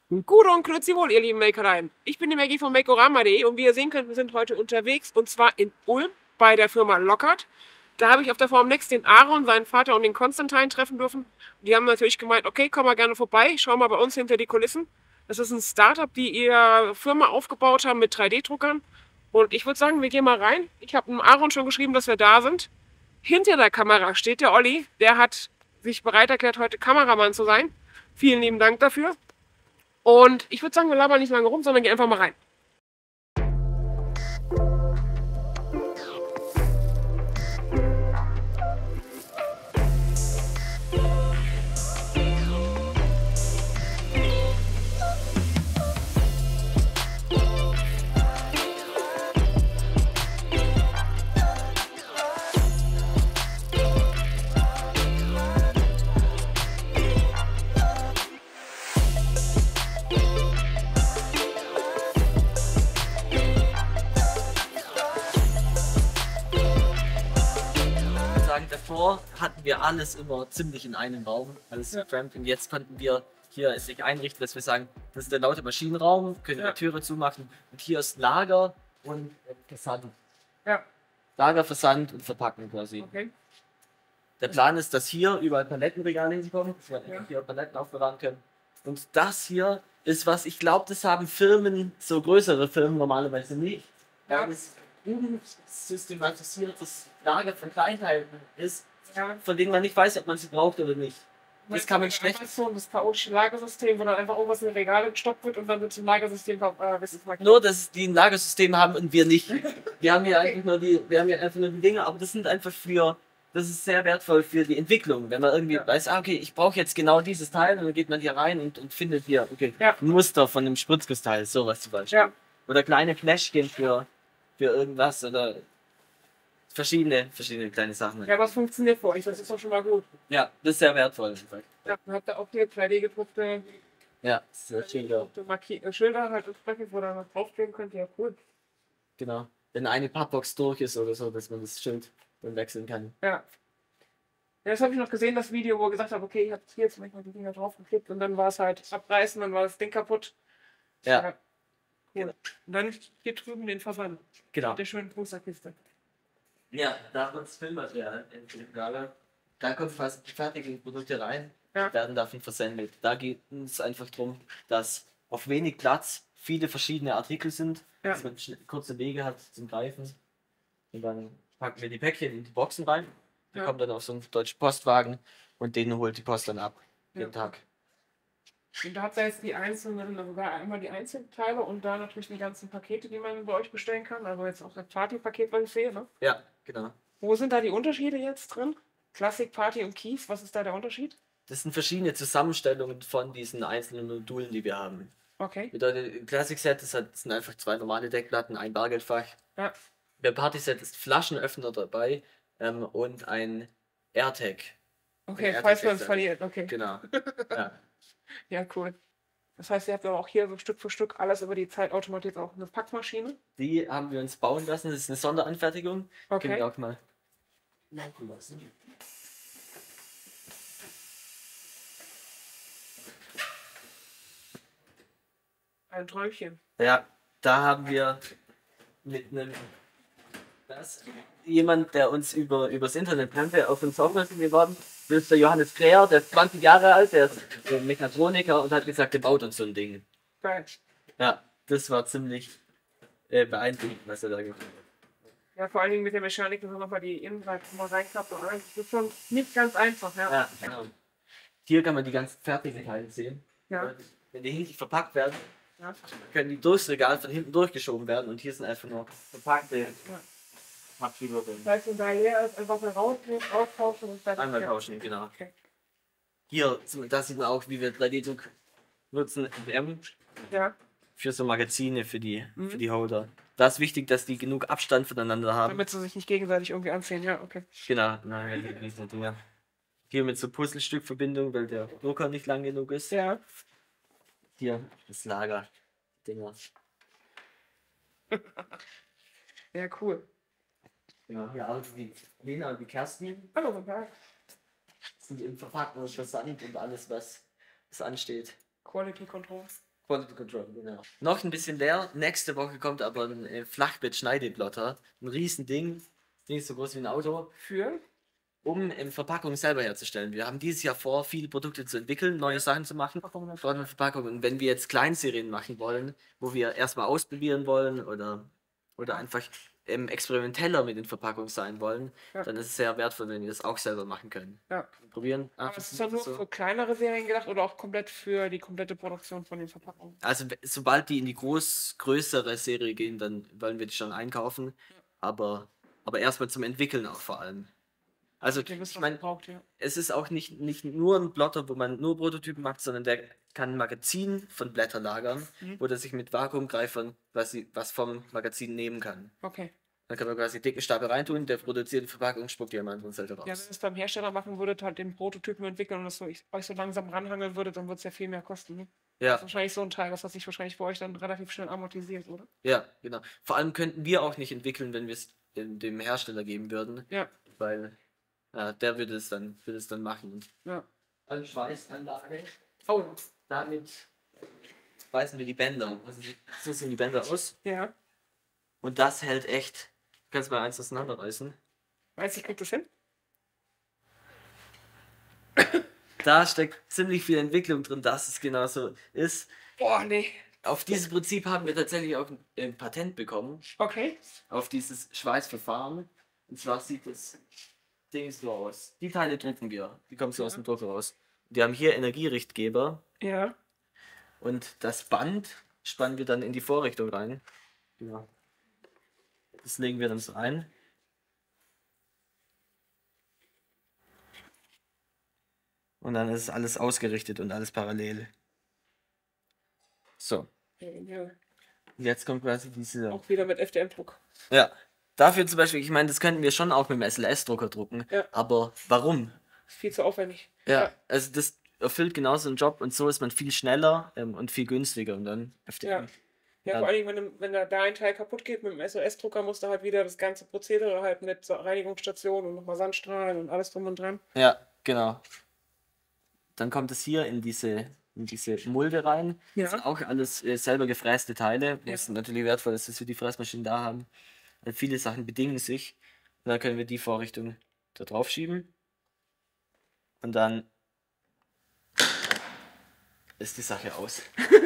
Gute und grüezi wohl, ihr lieben Makereien. Ich bin die Maggie von Makorama.de und wie ihr sehen könnt, wir sind heute unterwegs und zwar in Ulm bei der Firma Lockhart. Da habe ich auf der Formnext den Aaron, seinen Vater und den Konstantin treffen dürfen. Die haben natürlich gemeint, okay, komm mal gerne vorbei, schau mal bei uns hinter die Kulissen. Das ist ein Startup, die ihre Firma aufgebaut haben mit 3D-Druckern. Und ich würde sagen, wir gehen mal rein. Ich habe dem Aaron schon geschrieben, dass wir da sind. Hinter der Kamera steht der Olli. Der hat sich bereit erklärt, heute Kameramann zu sein. Vielen lieben Dank dafür. Und ich würde sagen, wir labern nicht lange rum, sondern gehen einfach mal rein. Davor hatten wir alles immer ziemlich in einem Raum, alles cramped. Und jetzt konnten wir hier sich einrichten, dass wir sagen, das ist der laute Maschinenraum, können die Türe zumachen und hier ist Lager und Versand. Ja. Lager, Versand und Verpacken quasi. Okay. Der Plan ist, dass hier überall Palettenregale hinkommen, dass wir hier Paletten aufbewahren können. Und das hier ist was, ich glaube, das haben Firmen, so größere Firmen normalerweise nicht. Ja. Das systematisiertes Lager von Kleinteilen ist, von denen man nicht weiß, ob man sie braucht oder nicht. Das kann man schlecht. Das chaotische Lagersystem, wo dann einfach irgendwas in Regale gestoppt wird und dann wird zum Lagersystem Nur, dass die ein Lagersystem haben und wir nicht. Wir haben hier eigentlich nur wir haben hier einfach nur die Dinge, aber das sind einfach das ist sehr wertvoll für die Entwicklung. Wenn man irgendwie weiß, okay, ich brauche jetzt genau dieses Teil und dann geht man hier rein und findet hier, okay, ein Muster von einem Spritzgussteil, sowas zum Beispiel. Ja. Oder kleine Fläschchen für irgendwas oder verschiedene kleine Sachen. Ja, was funktioniert für euch? Das ist doch schon mal gut. Ja, das ist sehr wertvoll. Ja, dann habt ihr auch hier 3D-gedruckte sehr schön. Schilder halt entsprechend, wo ihr noch draufkleben könnt. Ja, cool. Genau. Wenn eine Pappbox durch ist oder so, dass man das Schild dann wechseln kann. Ja. Ja, das habe ich noch gesehen, das Video, wo er gesagt hat, okay, ich habe hier jetzt manchmal die Dinger draufgeklebt und dann war es halt abreißen, dann war das Ding kaputt. Ja. Cool. Und dann hier drüben den Versand. Genau. Mit der schönen Posterkiste. Ja, da wird das Filmmaterial in Lager. Da kommt fast die fertigen Produkte rein, werden davon versendet. Da geht es einfach darum, dass auf wenig Platz viele verschiedene Artikel sind, dass man kurze Wege hat zum Greifen. Und dann packen wir die Päckchen in die Boxen rein. Die kommen dann auf so einen deutschen Postwagen und den holt die Post dann ab. Jeden Tag. Und da hat er jetzt die einzelnen, sogar einmal die Einzelteile und da natürlich die ganzen Pakete, die man bei euch bestellen kann. Also jetzt auch das Party-Paket, was ich sehe, ne? Ja, genau. Wo sind da die Unterschiede jetzt drin? Classic, Party und Keys, was ist da der Unterschied? Das sind verschiedene Zusammenstellungen von diesen einzelnen Modulen, die wir haben. Okay. Bedeutet, Classic Set das sind einfach 2 normale Deckplatten, ein Bargeldfach. Ja. Beim Party Set ist Flaschenöffner dabei und ein AirTag. Okay, falls man es verliert, okay. Genau. Ja. Ja, cool. Das heißt, ihr habt aber auch hier so Stück für Stück alles über die Zeit automatisiert, auch eine Packmaschine. Die haben wir uns bauen lassen, das ist eine Sonderanfertigung. Okay. Können wir auch mal laufen lassen. Ein Träumchen. Ja, da haben wir mit einem jemand, der uns übers Internet kannte, auf uns aufmerksam geworden. Das ist der Johannes Kräher, der ist 20 Jahre alt, der ist Mechatroniker und hat gesagt, der baut uns so ein Ding. Geil. Ja, das war ziemlich beeindruckend, was er da gemacht hat. Ja, vor allen Dingen mit der Mechanik, dass man nochmal die Innenseite mal reinklappt. Das ist schon nicht ganz einfach, ja. Ja, genau. Hier kann man die ganzen fertigen Teile sehen. Ja. Wenn die hinten verpackt werden, können die durchs Regal von hinten durchgeschoben werden und hier sind einfach nur verpackte Pappfiguren. Das heißt, da leer ist, einfach mal rausnehmen, austauschen und dann. Einmal tauschen, genau. Okay. Hier, da sieht man auch, wie wir 3D-Druck nutzen, für so Magazine, für die Holder. Da ist wichtig, dass die genug Abstand voneinander haben. Damit sie sich nicht gegenseitig irgendwie anziehen, ja, okay. Genau, nein, diese Dinger. Hier mit so Puzzlestückverbindung, weil der Drucker nicht lang genug ist. Ja. Hier das Lager. Dinger. Ja, cool. Ja, hier auch die Lena und die Kerstin. Hallo, guten Tag. Sind im Verpacken und Versand und alles, was ansteht. Quality Control. Quality Control, genau. Noch ein bisschen leer. Nächste Woche kommt aber ein Flachbett-Schneideplotter. Ein Riesending. Nicht so groß wie ein Auto. Um Verpackungen selber herzustellen. Wir haben dieses Jahr vor, viele Produkte zu entwickeln, neue Sachen zu machen. Verpackungen. Und wenn wir jetzt Kleinserien machen wollen, wo wir erstmal ausprobieren wollen oder einfach experimenteller mit den Verpackungen sein wollen, dann ist es sehr wertvoll, wenn wir das auch selber machen können. Ja. Probieren. Aber ist es dann nur für kleinere Serien gedacht oder auch komplett für die komplette Produktion von den Verpackungen? Also sobald die in die größere Serie gehen, dann wollen wir die schon einkaufen. Aber erstmal zum Entwickeln auch vor allem. Also ich meine, es ist auch nicht nur ein Plotter, wo man nur Prototypen macht, sondern der kann ein Magazin von Blättern lagern, wo der sich mit Vakuumgreifern quasi was vom Magazin nehmen kann. Okay. Dann kann man quasi dicke Stapel reintun, der produziert die Verpackung, spuckt die am anderen Seite raus. Ja, wenn ihr es beim Hersteller machen würdet, halt den Prototypen entwickeln und das euch so langsam ranhangeln würdet, dann würde es ja viel mehr kosten. Ne? Ja. Das ist wahrscheinlich so ein Teil, das hat sich wahrscheinlich bei euch dann relativ schnell amortisiert, oder? Ja, genau. Vor allem könnten wir auch nicht entwickeln, wenn wir es dem Hersteller geben würden. Ja. Weil der würde es dann machen. Ja. Also Schweißanlage. Oh. Damit schweißen wir die Bänder. Also so sehen die Bänder aus. Ja. Und das hält echt. Du kannst mal eins auseinanderreißen. Meinst du, ich krieg das hin? Da steckt ziemlich viel Entwicklung drin, dass es genauso ist. Boah, nee. Auf dieses Prinzip haben wir tatsächlich auch ein Patent bekommen. Okay. Auf dieses Schweißverfahren. Und zwar sieht das Ding so aus. Die Teile drucken wir. Die kommen so aus dem Drucker raus. Wir haben hier Energierichtgeber. Ja. Und das Band spannen wir dann in die Vorrichtung rein. Ja. Das legen wir dann so ein. Und dann ist alles ausgerichtet und alles parallel. So. Ja. Und jetzt kommt quasi diese. Auch wieder mit FDM-Druck. Ja. Dafür zum Beispiel, ich meine, das könnten wir schon auch mit dem SLS-Drucker drucken. Ja. Aber warum? Ist viel zu aufwendig. Ja, also das erfüllt genauso einen Job und so ist man viel schneller und viel günstiger und dann FDM. Ja, vor allem, wenn da ein Teil kaputt geht mit dem SOS-Drucker, musst du halt wieder das ganze Prozedere halt mit Reinigungsstation und nochmal Sandstrahlen und alles drum und dran. Ja, genau. Dann kommt es hier in diese Mulde rein. Ja. Das sind auch alles selber gefräste Teile. Das ist natürlich wertvoll, dass wir die Fräsmaschinen da haben. Weil viele Sachen bedingen sich. Und dann können wir die Vorrichtung da drauf schieben. Und dann ist die Sache aus.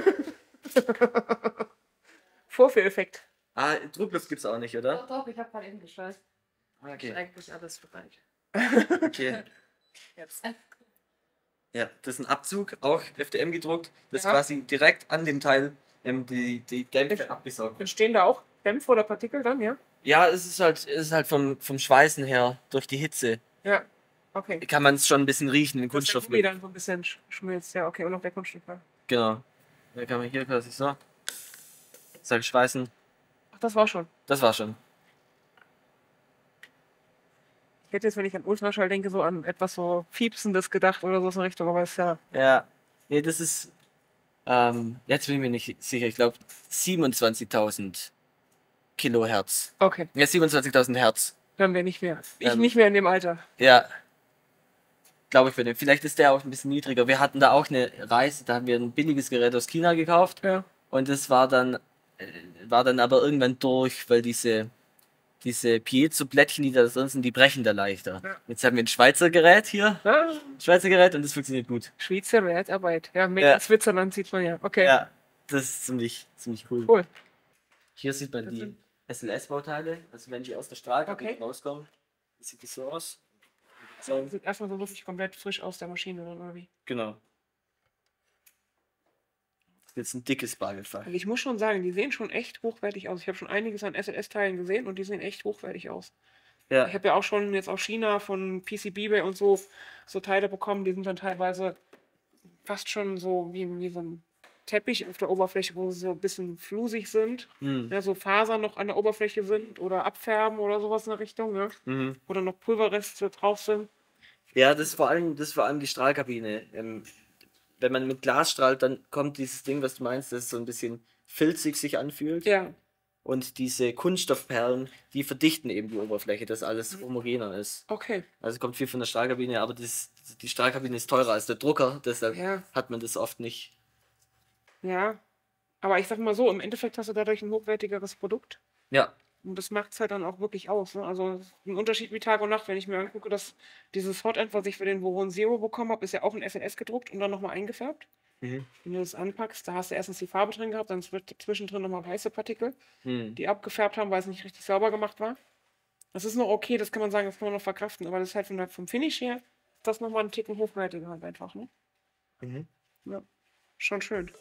Vorführeffekt. Druckluft gibt's auch nicht, oder? Doch, ich habe gerade eben geschweißt. Okay. Ist eigentlich alles bereit. Okay. Jetzt. Ja, das ist ein Abzug, auch FDM gedruckt. Das ist quasi direkt an dem Teil die Dämpfe abgesaugt. Entstehen da auch Dämpfe oder Partikel dann, ja? Ja, es ist halt vom Schweißen her, durch die Hitze. Ja, okay. Kann man es schon ein bisschen riechen, den Kunststoff. Kunststoff. Dann so ein bisschen schmilzt, ja, okay, und noch der Kunststoff. Genau. Da kann man hier quasi so. Sag schweißen. Ach, das war schon. Das war schon. Ich hätte jetzt, wenn ich an Ultraschall denke, so an etwas so Fiepsendes gedacht oder so in Richtung, aber ist ja. Ja, nee, das ist. Jetzt bin ich mir nicht sicher, ich glaube 27.000 Kilohertz. Okay. Ja, 27.000 Hertz. Hören wir nicht mehr. Ich nicht mehr in dem Alter. Ja. Glaube ich für den. Vielleicht ist der auch ein bisschen niedriger. Wir hatten da auch eine Reise, da haben wir ein billiges Gerät aus China gekauft. Ja. Und das war dann aber irgendwann durch, weil diese Piezo-Plättchen, die da drin sind, die brechen da leichter. Ja. Jetzt haben wir ein Schweizer Gerät hier. Ja. Schweizer Gerät und das funktioniert gut. Schweizer Wertarbeit. Ja, mit Switzerland sieht man ja. Okay. Ja, das ist ziemlich cool. Cool. Hier sieht man die SLS-Bauteile, also wenn die aus der Strahlkabine rauskommen, sieht das so aus. So. Sieht erstmal so wirklich komplett frisch aus der Maschine, oder wie? Genau. Das ist jetzt ein dickes Bagelfach. Also ich muss schon sagen, die sehen schon echt hochwertig aus. Ich habe schon einiges an SLS-Teilen gesehen und die sehen echt hochwertig aus. Ja. Ich habe ja auch schon jetzt aus China von PCB und so Teile bekommen, die sind dann teilweise fast schon so wie so ein Teppich auf der Oberfläche, wo sie so ein bisschen flusig sind, ja, so Fasern noch an der Oberfläche sind oder abfärben oder sowas in der Richtung, ne? Oder noch Pulverreste drauf sind. Ja, das ist vor allem die Strahlkabine. Wenn man mit Glas strahlt, dann kommt dieses Ding, was du meinst, das so ein bisschen filzig sich anfühlt. Ja. Und diese Kunststoffperlen, die verdichten eben die Oberfläche, dass alles homogener ist. Okay. Also kommt viel von der Strahlkabine, aber die Strahlkabine ist teurer als der Drucker, deshalb hat man das oft nicht. Ja, Aber ich sag mal so, im Endeffekt hast du dadurch ein hochwertigeres Produkt. Ja. Und das macht es halt dann auch wirklich aus. Ne? Also ein Unterschied wie Tag und Nacht, wenn ich mir angucke, dass dieses Hotend, was ich für den Voron Zero bekommen habe, ist ja auch in SNS gedruckt und dann nochmal eingefärbt. Mhm. Wenn du das anpackst, da hast du erstens die Farbe drin gehabt, dann wird zwischendrin nochmal weiße Partikel, Mhm. die abgefärbt haben, weil es nicht richtig sauber gemacht war. Das ist noch okay, das kann man sagen, das kann man noch verkraften, aber das ist halt vom Finish her, das nochmal einen Ticken hochwertiger halt einfach, ne? Mhm. Ja, schon schön.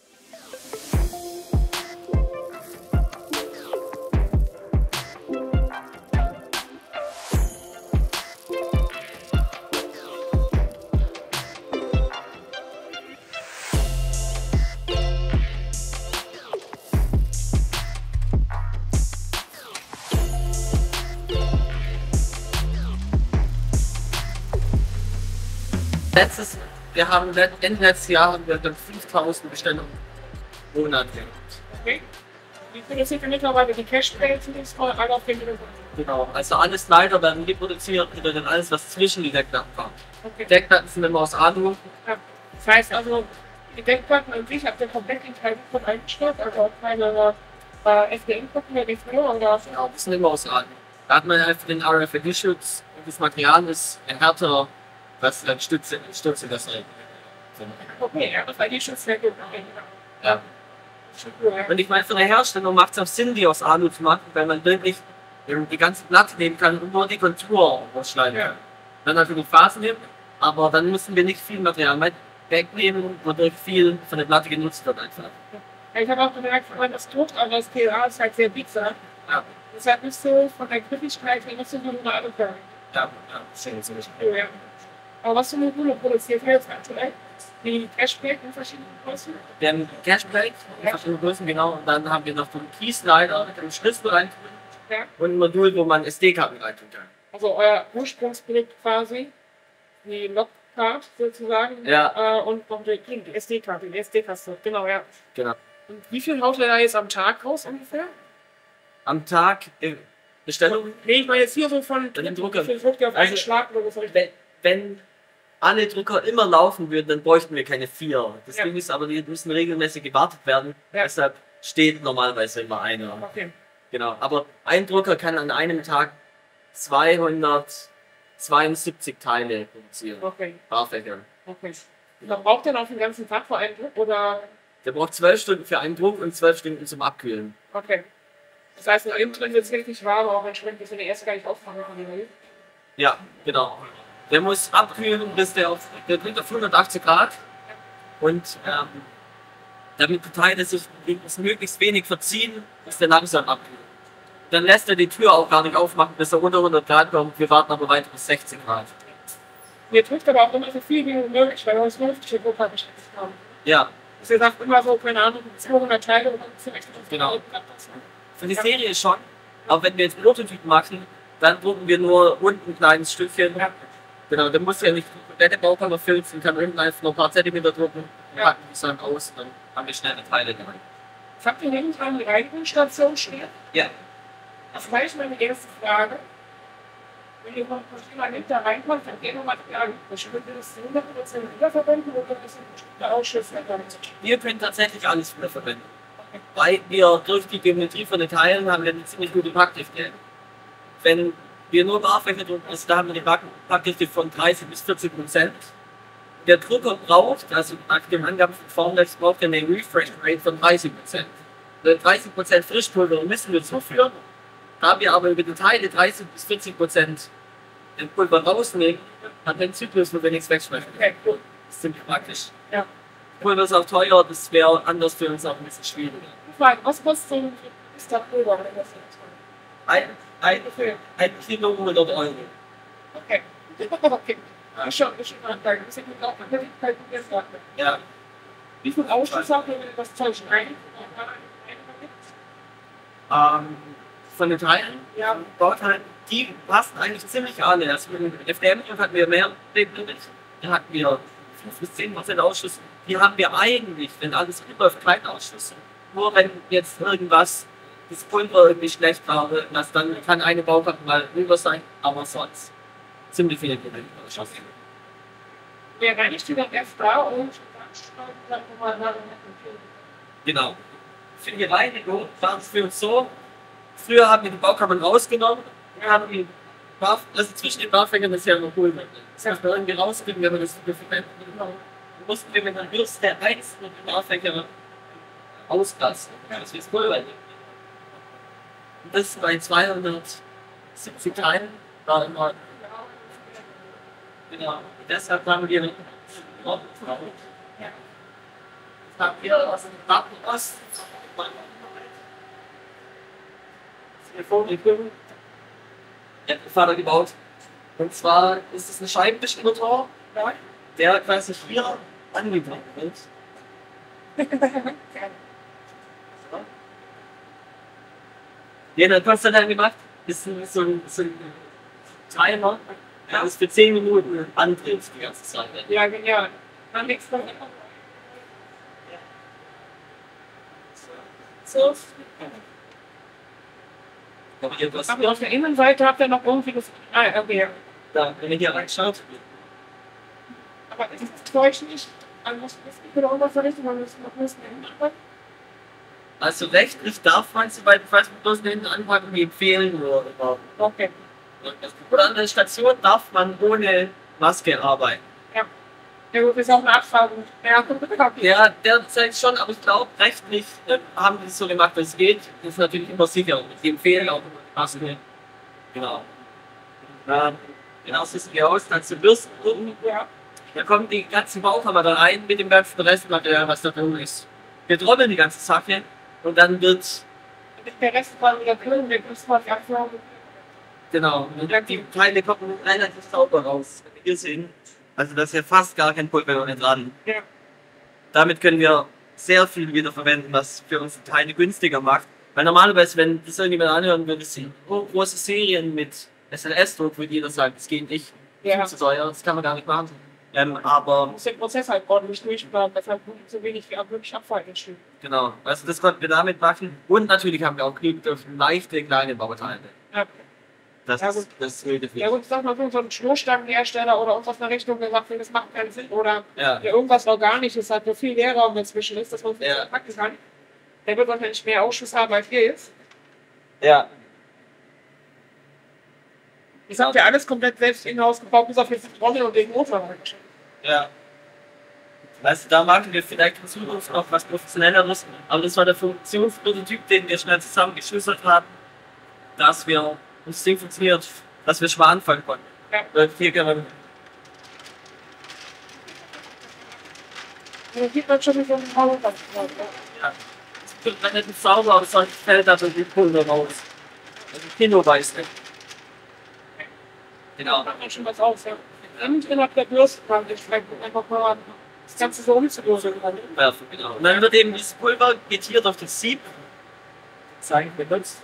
Wir haben Ende letztes Jahr haben wir dann 5000 Bestellungen im Monat gehabt. Okay. Wie produziert ihr mittlerweile die Cash-Plates und das alle auf den Griffen? Genau, also alles Slider werden reproduziert oder dann alles, was zwischen die Deckplatten kommt. Okay. Deckplatten sind immer aus Alu. Ja. Das heißt also, die Deckplatten an sich habt ihr komplett in Teile von eingestellt, also auch keine FDM-Platten mehr wie früher oder? Genau, die sind immer aus Alu. Da hat man einfach den RFID-Schutz und das Material ist härter, was dann Stütze das regelt. Okay, ja, das war die Schutz sehr gut. Ja. Und ich meine, für eine Herstellung macht es auch Sinn, die aus Alu zu machen, weil man wirklich die ganze Platte nehmen kann und nur die Kontur ausschneiden kann. Dann natürlich Phasen nehmen, aber dann müssen wir nicht viel Material wegnehmen, wodurch viel von der Platte genutzt wird einfach. Ja, ich habe auch gemerkt, wenn man das druckt, aber das PLA ist halt sehr biegsam. Ja. Deshalb bist du von der Griffigkeit her nicht so gut eine Alu können. Ja, das ist ziemlich Ja. Aber was für Module produziert ihr jetzt aktuell? Die Cashplate in verschiedenen Größen? Wir haben Cashplate in verschiedenen Größen, genau, und dann haben wir noch so einen Keyslider mit einem Schlüssel rein Ja. und ein Modul, wo man SD-Karten reintun kann. Also euer Ursprungsprodukt quasi, die Logcard sozusagen, Ja. und noch die SD-Karte, die SD-Kaste, genau, ja. Genau. Und wie viel haut ihr da jetzt am Tag raus ungefähr? Am Tag Bestellung. Nee, ich meine jetzt hier so von Den Drucker. wie viel druckt ihr auf Also, einen Schlag oder so? Wenn alle Drucker immer laufen würden, dann bräuchten wir keine 4. Das Ja. Ding ist aber, die müssen regelmäßig gewartet werden. Ja. Deshalb steht normalerweise immer einer. Okay. Genau. Aber ein Drucker kann an einem Tag 272 Teile produzieren. Okay. Barfächer. Okay. Und dann braucht ihr noch den ganzen Tag für einen Druck oder? Der braucht 12 Stunden für einen Druck und 12 Stunden zum Abkühlen. Okay. Das heißt, innen drin wird es richtig warm, auch entsprechend, bis wir den ersten gar nicht auffangen können. Ja, genau. Der muss abkühlen, bis der bringt auf 180 Grad. Und damit die Teile sich möglichst wenig verziehen, ist der langsam abkühlen. Dann lässt er die Tür auch gar nicht aufmachen, bis er unter 100 Grad kommt. Wir warten aber weiter bis 16 Grad. Ihr drückt aber auch immer so viel wie möglich, weil wir uns vernünftige Drucker beschäftigt haben. Ja, Also ihr sagt immer so, keine Ahnung, 200 Teile und dann vielleicht Genau. Für die Serie schon. Aber wenn wir jetzt Prototypen machen, dann drucken wir nur unten ein kleines Stückchen. Ja. Genau, dann muss ja nicht die komplette Baukammer filzen, kann unten einfach noch ein paar Zentimeter drucken, Ja. packen die dann aus und dann haben wir schnell die Teile drin. Jetzt habt ihr neben dran die Reinigungsstation stehen. Ja. Das war jetzt meine erste Frage. Wenn ihr von Maschinen nimmt, da reinkommt, dann geht nochmal die Frage, könnt ihr das zu 100% wiederverwenden oder ist das ein bestimmter Ausschuss? Wir können tatsächlich alles wiederverwenden. Weil wir durch die Geometrie von den Teilen haben wir eine ziemlich gute Packdichte. Wenn wir nur Barfläche drucken, also da haben wir eine Packdichte von 30 bis 40%. Der Drucker braucht, also nach dem Angaben von Formlex, braucht er eine Refresh Rate von 30%. 30% Frischpulver müssen wir zuführen. Da wir aber über die Teile 30 bis 40% den Pulver rausnehmen, hat den Zyklus, wo wir nichts wegschmeißen. Okay, cool. Das ist ziemlich praktisch. Ja. Pulver ist auch teuer, das wäre anders für uns auch ein bisschen schwieriger. Frage, was kostet so ein Mr. Pulver, wenn das jetzt Ein Kilo 100 Euro. Okay. Okay. Ja, schon mal danke. Das ist ja auch eine Möglichkeit, die wir sagen. Ja. Wie viel Ausschuss habt ihr, wenn ihr das Zeug rein? Von den Teilen, Ja. Bauteilen, die passen eigentlich ziemlich alle. Also mit dem FDM hatten wir mehr Probleme. Da hatten wir 5 bis 10% Ausschuss. Die haben wir eigentlich, wenn alles gut läuft, keinen Ausschuss. Nur wenn jetzt irgendwas, das Pulver irgendwie schlecht war, oder irgendwas, dann kann eine Bauplatte mal rüber sein, aber sonst ziemlich viele Probleme. Wer reinigt die dann erst da und dann schreiben wir nochmal nach. Genau. für die Reinigung war es für uns so, früher haben wir die Baukammern rausgenommen, wir haben die also zwischen den Barfächern ist ja immer cool. Das heißt, wir irgendwie rauskriegen, wenn wir das für verwenden. Dann mussten wir mit einer Bürste einzeln die Barfächer auslassen. Das ist Pulver. Und das bei 270 Teilen war immer. Genau. Deshalb haben wir aus dem Gartenost der Vater gebaut. Und zwar ist es ein Scheibenwischmotor, der quasi hier angebracht wird. Den hat Konstantin gemacht, ist so ein Timer, der ist für 10 Minuten andreht die ganze Zeit. Ja, genial. Dann nichts mehr. So. Aber auf der Innenseite habt ihr noch irgendwie das. Ah, okay. Da, wenn ihr hier reinschaut. Aber ist das Zeug nicht an das oder irgendwas verrichten, weil wir es noch müssen ändern? Also rechtlich darf man, soweit ich weiß, mit bloß eine Anpackung empfehlen würde. Okay. Oder an der Station darf man ohne Maske arbeiten. Ja. Ja gut, ist auch eine Abfragung. Ja, Ja, derzeit schon, aber ich glaube, rechtlich haben die es so gemacht, wie es geht. Das ist natürlich immer sicher. Die empfehlen auch Maske. Genau. Genau, so sieht die aus, dann zu Bürsten drin. Ja. Da kommen die ganzen Baukammer da rein mit dem ganzen Restmaterial, was da drin ist. Wir trommeln die ganze Sache und dann wird. Der Rest war wieder drin, wir müssen mal die Abfragung. Genau, und die Teile kommen relativ sauber raus, wenn wir hier sehen. Also da ist ja fast gar kein Pulver mehr dran. Ja. Damit können wir sehr viel wiederverwenden, was für unsere Teile günstiger macht. Weil normalerweise, wenn das irgendjemand anhören würde, sind große Serien mit SLS-Druck, würde jeder sagen, das geht nicht, Ja. zu teuer, das kann man gar nicht machen. Aber Man muss den Prozess halt ordentlich durchplanen, deshalb so wenig wie möglich Abfall entsteht. genau, also das konnten wir damit machen. Und natürlich haben wir auch Glück durch leichte kleine Bauteile. Ja. Das Ja, ist gut. das wilde viel. Ja gut, sag mal, so ein Schnurstangenhersteller oder irgendwas in der Richtung gesagt, das macht keinen Sinn. Oder Ja. irgendwas Organisches hat, wo viel Leerraum dazwischen ist, dass man es Ja. packen kann. Der wird wahrscheinlich mehr Ausschuss haben als hier jetzt. Ja. Das habt ihr alles komplett selbst in-house gebaut, bis auf jetzt die Trommel und den Motor. Ja. Also da machen wir vielleicht in Zukunft noch was Professionelleres, aber das war der Funktionsprototyp, den wir schnell zusammengeschlüsselt haben, dass wir das Ding funktioniert, dass wir schon mal anfangen konnten. Ja. Weil hier kann man, Da sieht man schon, wie so ein Motor. ja, es wird relativ sauber, aber sonst fällt da so die Pulver raus. Also kiloweise. Da Genau. macht man schon was aus, ja. Innen drin hat der Bürste praktisch, vielleicht einfach mal das Ganze so umzudröseln. Werfen, genau. Und dann wird eben dieses Pulver geht hier durch das Sieb. Zeigen wir benutzt.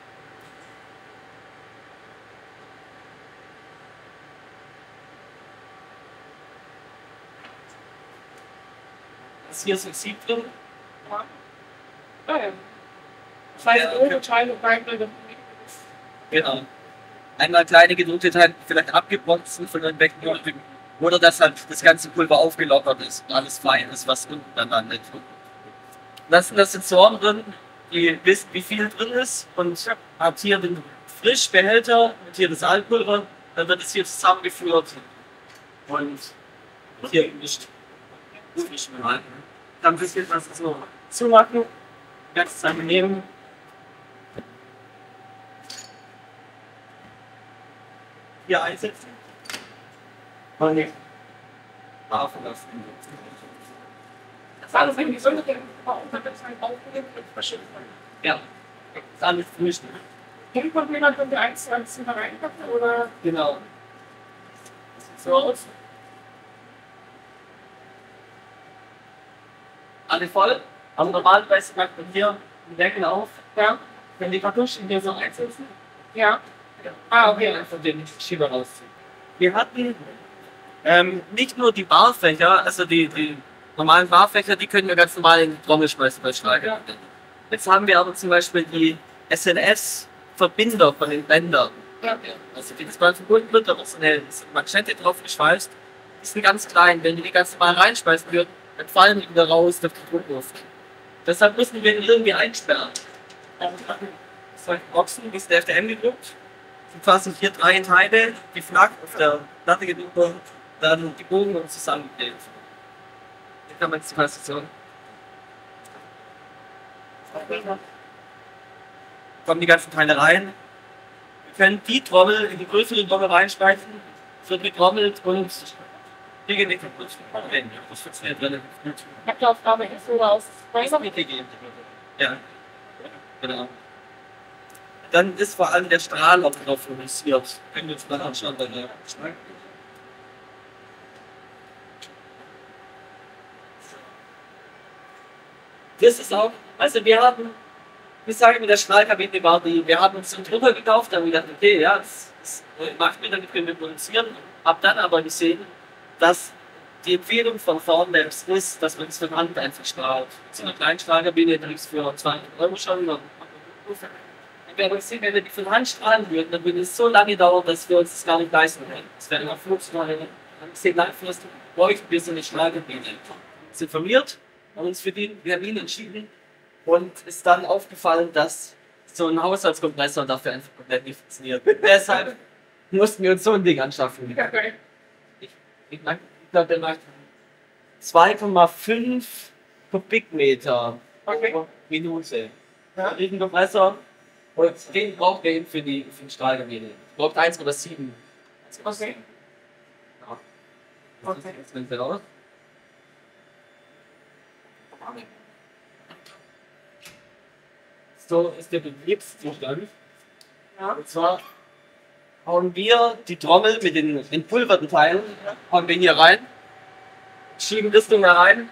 Ist hier so ein Sieb drin. Ja, ja. Das heißt, Ja, ohne Teile bleiben dann Genau. Einmal kleine gedruckte Teile, vielleicht abgebrochen sind von den Becken oder dass halt das ganze Pulver aufgelockert ist und alles fein ist, was unten dann landet. Da sind das Sensoren drin, die wissen, wie viel drin ist und habt hier den Frischbehälter und hier das Altpulver, dann wird es hier zusammengeführt und hier gemischt. Dann ein bisschen was so zumachen, ganz zusammen nehmen. Hier einsetzen. Und nicht laufen lassen. Das war alles irgendwie so, dass man das halt aufnehmen und verschicken kann. Ja, das ist alles gemischt. Den Container könnt ihr eins zu eins da reinpacken oder Genau. so aus. Alle voll. Aber normalerweise macht man hier den Deckel auf, Ja, wenn die Kartuschen hier so einsetzen. ja. Ah, okay. Einfach den Schieber rausziehen. Wir hatten nicht nur die Barfächer, also die normalen Barfächer, die können wir ganz normal in die Trommel schmeißen bei Schlager. Ja. Jetzt haben wir aber zum Beispiel die SNS-Verbinder von den Bändern. Ja. Also wie das mal verbunden wird, da ist eine Manschette drauf geschweißt. Die sind ganz klein. Wenn die ganz normal reinschmeißen würden, dann fallen die wieder raus durch die Druckluft. Deshalb mussten wir ihn irgendwie einsperren. Solche Boxen, die ist der FDM gedruckt. Sind quasi hier 3 Teile, die flach auf der Platte gedruckt wurden, dann gebogen und zusammengeklebt. Hier kann man jetzt die Konstruktion. Kommen die ganzen Teile rein. Wir können die Trommel in die größere Trommel reinschmeißen, es wird getrommelt und die gehen nicht kaputt. Das funktioniert relativ gut. Habt ihr Aufgabe ist so aus PTG. Ja, genau. Dann ist vor allem der Strahl auch drauf fokussiert. Können wir uns mal anschauen bei der Strahl. Das ist auch, also wir sagen mit der Strahlkabine war wir haben uns einen Drucker gekauft, haben gedacht, okay, ja, das macht mir, damit können wir produzieren. Hab dann aber gesehen, dass die Empfehlung von Formlabs ist, dass man es von Hand einfach strahlt. So eine kleine Strahlkabine kriegst du für 200 € schon. Wir haben gesehen, wenn wir die von Hand strahlen würden, dann würde es so lange dauern, dass wir uns das gar nicht leisten können. Das wäre immer Flugzeug. Dann gesehen, langfristig bräuchten wir so eine Strahlkabine. Sind informiert, haben uns für die Kabine entschieden und ist dann aufgefallen, dass so ein Haushaltskompressor dafür einfach komplett nicht funktioniert. Deshalb mussten wir uns so ein Ding anschaffen. Okay. Ich glaube, der macht 2,5 Kubikmeter pro Minute. Ja. Ein Kompressor. Und den braucht wir eben für die Strahlkabine. Braucht 1,7. Okay. Ja. Okay. Jetzt nimmt er raus. So ist der Betriebszustand. Ja. Und zwar hauen wir die Trommel mit den entpulverten Teilen, hauen wir hier rein, schieben das Ding da rein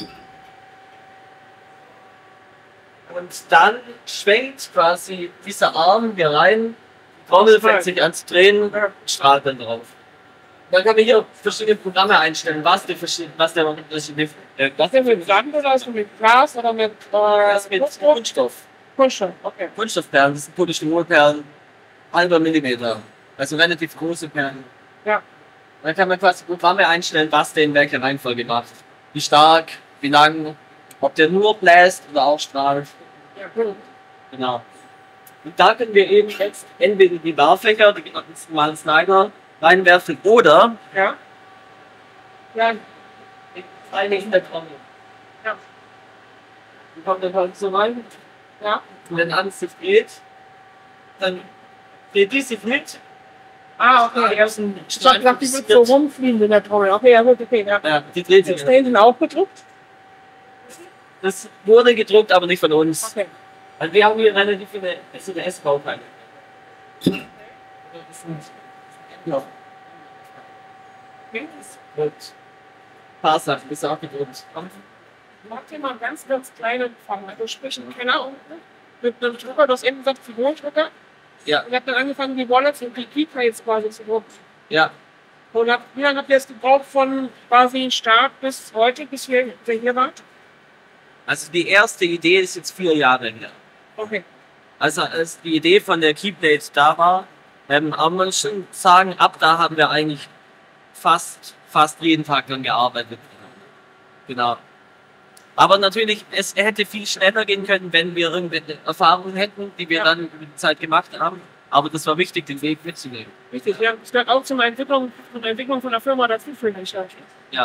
und dann schwenkt quasi dieser Arm hier rein, die Trommel fängt sich an zu drehen und strahlt dann drauf. Dann kann man hier verschiedene Programme einstellen, was der unterschiedliche Was denn mit Sand oder ist mit Glas oder mit Kunststoff. Kunststoff, okay. Kunststoffperlen, das sind Polystyrolperlen, halber Millimeter. Also relativ große Perlen. Ja. Dann kann man quasi Programme einstellen, was der in welcher Reihenfolge macht. Wie stark, wie lang, ob der nur bläst oder auch strahlt. Ja, cool. Genau. Und da können wir eben jetzt entweder die Barfächer, die ganz normalen Sniper, reinwerfen oder Ja. Ja. in der Trommel. Ja. Dann kommt der halt so rein. Ja. Und wenn alles geht, dann geht die sich mit. Ah, okay. Die ersten Ich dachte, die wird so rumfliegen in der Trommel. Okay, ja gut, okay. Ja. Ja, die dreht Die sich. Stellen sind auch gedruckt? Das wurde gedruckt, aber nicht von uns. Okay. Also wir haben hier relativ viele SDS-Bauteile. Ja. Gut. Ein paar Sachen ist auch gedruckt. Macht ihr mal einen ganz kleinen Fang. Also sprich einen Keller unten mit einem Drucker, du hast eben gesagt, Figurdrucker. Ja. Und ihr habt dann angefangen, die Wallets und die Keyplates quasi zu drucken. Ja. Und wie lange habt ihr es gebraucht von quasi Start bis heute, bis ihr hier wart? Also die erste Idee ist jetzt 4 Jahre her. Okay. Also als die Idee von der Keyplate da war, aber man schon sagen, ab da haben wir eigentlich fast jeden Tag dran gearbeitet. Genau. Aber natürlich, es hätte viel schneller gehen können, wenn wir irgendwelche Erfahrungen hätten, die wir dann über die Zeit gemacht haben. Aber das war wichtig, den Weg mitzunehmen. Richtig, ja. Das gehört auch zur Entwicklung von der Firma dazu, finde ich. Ja.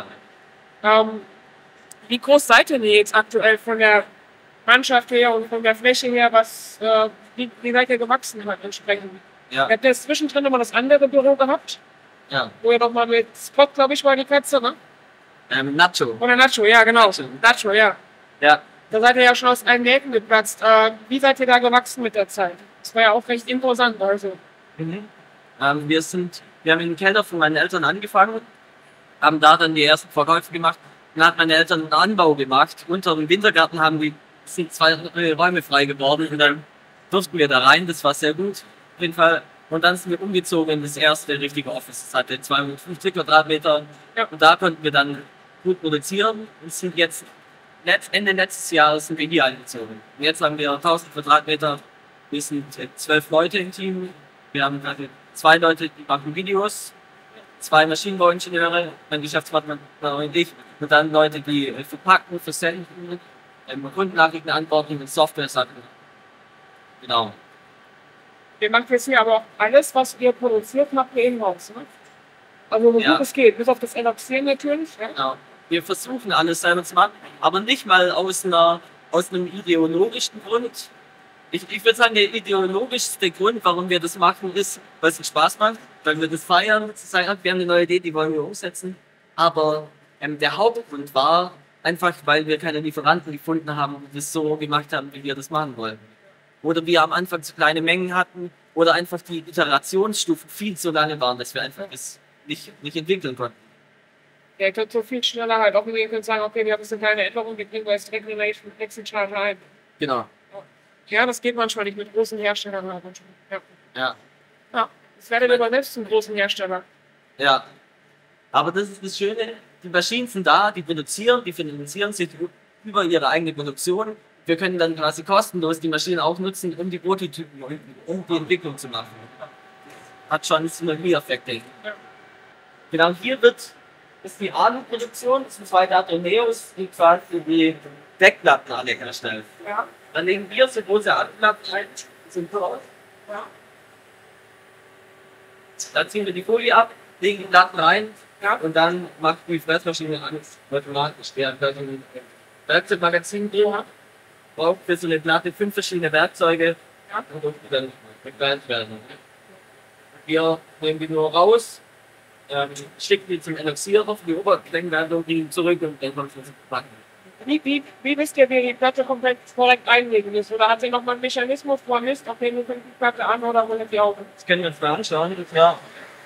Wie groß seid ihr denn jetzt aktuell von der Mannschaft her und von der Fläche her? Wie seid ihr gewachsen halt entsprechend? Ja. Ihr habt jetzt zwischendrin immer das andere Büro gehabt, Ja. wo ihr doch mal mit Spot, glaube ich, war die Plätze, ne? Nacho. Oder Nacho, ja, genau. Nacho, ja. Ja. Da seid ihr ja schon aus allen Nähten geplatzt. Wie seid ihr da gewachsen mit der Zeit? Das war ja auch recht imposant, also. Mhm. Wir haben im Keller von meinen Eltern angefangen, haben da dann die ersten Verkäufe gemacht. Dann hat meine Eltern einen Anbau gemacht. Unter dem Wintergarten sind 2 Räume frei geworden und dann durften wir da rein. Das war sehr gut, auf jeden Fall. Und dann sind wir umgezogen in das erste richtige Office. Das hatte 250 Quadratmeter. Ja. Und da konnten wir dann gut produzieren und sind jetzt Ende letztes Jahres sind wir hier eingezogen. Und jetzt haben wir 1000 Quadratmeter. Wir sind 12 Leute im Team. Wir haben also 2 Leute, die machen Videos, 2 Maschinenbauingenieure, mein Geschäftspartner und ich. Und dann Leute, die verpacken, versenden. Kundennachrichten antworten und Software-Sachen. Genau. Ihr macht jetzt hier aber auch alles, was ihr produziert, macht ihr in-house, ne? Also so Ja. gut es geht, bis auf das Eloxieren natürlich. Ja? Genau. Wir versuchen alles selber zu machen, aber nicht mal aus einem ideologischen Grund. Ich würde sagen, der ideologischste Grund, warum wir das machen, ist, weil es uns Spaß macht, weil wir das feiern, zu sagen, wir haben eine neue Idee, die wollen wir umsetzen. Aber der Hauptgrund war einfach, weil wir keine Lieferanten gefunden haben und das so gemacht haben, wie wir das machen wollen. Oder wir am Anfang zu kleine Mengen hatten oder einfach die Iterationsstufen viel zu lange waren, dass wir einfach das nicht entwickeln konnten. Ihr könnt so viel schneller halt auch ihr könnt sagen, okay, wir haben jetzt eine kleine Änderung, die bringen wir jetzt direkt in den nächsten Charge ein. Genau. Ja, das geht manchmal nicht mit großen Herstellern. Halt manchmal. Ja. Ja. Ja, das werdet ihr aber selbst zum großen Hersteller. Ja. Aber das ist das Schöne, die Maschinen sind da, die produzieren, die finanzieren sich über ihre eigene Produktion. Wir können dann quasi kostenlos die Maschinen auch nutzen, um die Prototypen und um die Entwicklung zu machen. Hat schon einen Synergieeffekt, denke ich. Ja. Genau, hier ist die Alu-Produktion, das sind zwei Datroneos, die quasi die Deckplatten alle herstellen. Ja. Dann legen wir so große Aluplatten ein, sind raus. Ja. Dann ziehen wir die Folie ab, legen die Platten rein. Ja. Und dann macht die Fressmaschine alles automatisch. Der so ein Werkzeugmagazin drin hat, braucht für so eine Platte 5 verschiedene Werkzeuge Ja. und die dann begleitet werden. Wir nehmen die nur raus, schicken die zum Eloxierer für die Oberflächenwertung, die zurück und dann kommt es verpacken. Wie wisst ihr, wie die Platte komplett korrekt einlegen ist? Oder hat sie nochmal einen Mechanismus, wo man misst, okay, wir fängt die Platte an oder wollen die auf? Das können wir uns mal anschauen. Ja.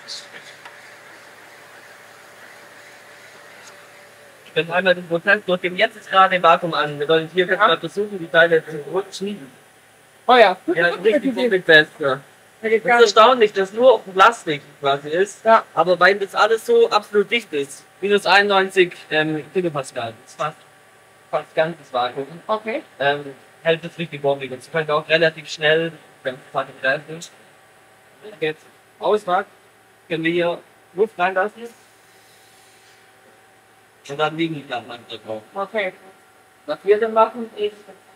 Ich bin einmal den Prozess durchgehen. Jetzt ist gerade im Vakuum an. Wir sollen hier mal versuchen, die Teile zu schneiden. Oh ja. Ja, richtig gut fest. Ja. Da geht Das gar ist nicht. erstaunlich, dass nur auf Plastik quasi ist. Ja. Aber weil das alles so absolut dicht ist, minus 91 Kilopascal, das ist fast ganzes Vakuum, Okay. hält das richtig wobbelig. Und Sie können auch relativ schnell, wenn es Vakuum ist, jetzt auswagt, können wir hier Luft reinlassen. Und dann liegen die Platten einfach drauf. Okay. Was wir dann machen, ist,